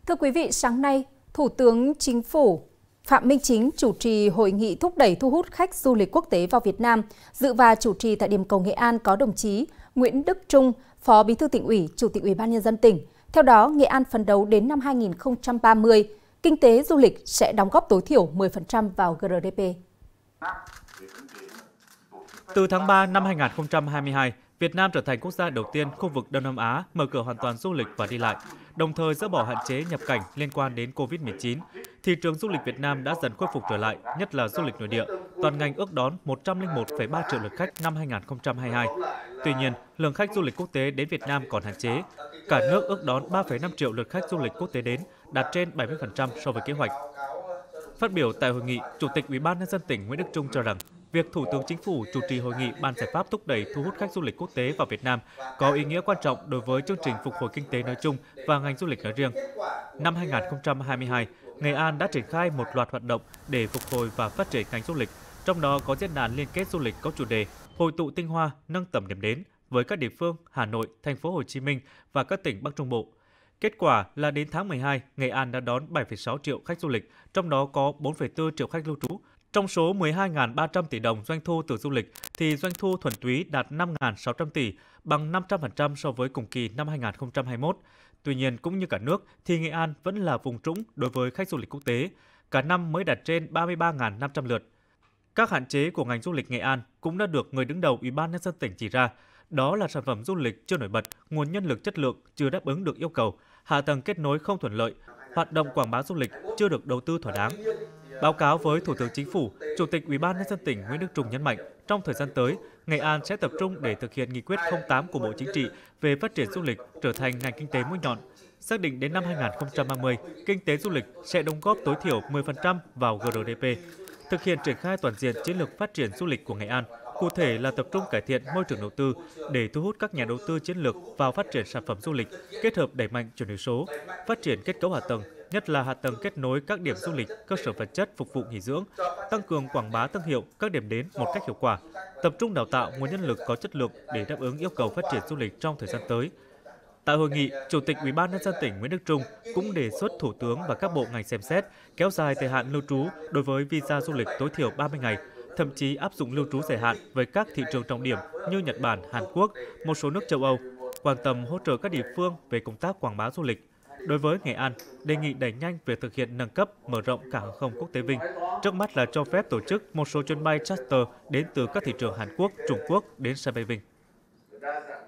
Thưa quý vị, sáng nay, Thủ tướng Chính phủ Phạm Minh Chính chủ trì hội nghị thúc đẩy thu hút khách du lịch quốc tế vào Việt Nam. Dự và chủ trì tại điểm cầu Nghệ An có đồng chí Nguyễn Đức Trung, Phó Bí thư Tỉnh ủy, Chủ tịch Ủy ban Nhân dân tỉnh. Theo đó, Nghệ An phấn đấu đến năm 2030, kinh tế du lịch sẽ đóng góp tối thiểu 10% vào GDP. Từ tháng 3 năm 2022, Việt Nam trở thành quốc gia đầu tiên khu vực Đông Nam Á mở cửa hoàn toàn du lịch và đi lại, đồng thời dỡ bỏ hạn chế nhập cảnh liên quan đến Covid-19. Thị trường du lịch Việt Nam đã dần khôi phục trở lại, nhất là du lịch nội địa. Toàn ngành ước đón 101,3 triệu lượt khách năm 2022. Tuy nhiên, lượng khách du lịch quốc tế đến Việt Nam còn hạn chế. Cả nước ước đón 3,5 triệu lượt khách du lịch quốc tế đến, đạt trên 70% so với kế hoạch. Phát biểu tại hội nghị, Chủ tịch Ủy ban Nhân dân tỉnh Nguyễn Đức Trung cho rằng, việc Thủ tướng Chính phủ chủ trì hội nghị bàn giải pháp thúc đẩy thu hút khách du lịch quốc tế vào Việt Nam có ý nghĩa quan trọng đối với chương trình phục hồi kinh tế nói chung và ngành du lịch nói riêng. Năm 2022, Nghệ An đã triển khai một loạt hoạt động để phục hồi và phát triển ngành du lịch, trong đó có diễn đàn liên kết du lịch có chủ đề hội tụ tinh hoa, nâng tầm điểm đến với các địa phương Hà Nội, Thành phố Hồ Chí Minh và các tỉnh Bắc Trung Bộ. Kết quả là đến tháng 12, Nghệ An đã đón 7,6 triệu khách du lịch, trong đó có 4,4 triệu khách lưu trú. Trong số 12.300 tỷ đồng doanh thu từ du lịch, thì doanh thu thuần túy đạt 5.600 tỷ, bằng 500% so với cùng kỳ năm 2021. Tuy nhiên, cũng như cả nước, thì Nghệ An vẫn là vùng trũng đối với khách du lịch quốc tế. Cả năm mới đạt trên 33.500 lượt. Các hạn chế của ngành du lịch Nghệ An cũng đã được người đứng đầu Ủy ban Nhân dân tỉnh chỉ ra. Đó là sản phẩm du lịch chưa nổi bật, nguồn nhân lực chất lượng chưa đáp ứng được yêu cầu, hạ tầng kết nối không thuận lợi, hoạt động quảng bá du lịch chưa được đầu tư thỏa đáng. Báo cáo với Thủ tướng Chính phủ, Chủ tịch Ủy ban Nhân dân tỉnh Nguyễn Đức Trung nhấn mạnh, trong thời gian tới, Nghệ An sẽ tập trung để thực hiện nghị quyết 08 của Bộ Chính trị về phát triển du lịch trở thành ngành kinh tế mũi nhọn. Xác định đến năm 2030, kinh tế du lịch sẽ đóng góp tối thiểu 10% vào GDP. Thực hiện triển khai toàn diện chiến lược phát triển du lịch của Nghệ An, cụ thể là tập trung cải thiện môi trường đầu tư để thu hút các nhà đầu tư chiến lược vào phát triển sản phẩm du lịch, kết hợp đẩy mạnh chuyển đổi số, phát triển kết cấu hạ tầng, nhất là hạ tầng kết nối các điểm du lịch, cơ sở vật chất phục vụ nghỉ dưỡng, tăng cường quảng bá thương hiệu các điểm đến một cách hiệu quả, tập trung đào tạo nguồn nhân lực có chất lượng để đáp ứng yêu cầu phát triển du lịch trong thời gian tới. Tại hội nghị, Chủ tịch Ủy ban Nhân dân tỉnh Nguyễn Đức Trung cũng đề xuất Thủ tướng và các bộ ngành xem xét kéo dài thời hạn lưu trú đối với visa du lịch tối thiểu 30 ngày, thậm chí áp dụng lưu trú dài hạn với các thị trường trọng điểm như Nhật Bản, Hàn Quốc, một số nước châu Âu, quan tâm hỗ trợ các địa phương về công tác quảng bá du lịch. Đối với Nghệ An, đề nghị đẩy nhanh việc thực hiện nâng cấp, mở rộng cảng hàng không quốc tế Vinh. Trước mắt là cho phép tổ chức một số chuyến bay charter đến từ các thị trường Hàn Quốc, Trung Quốc đến sân bay Vinh.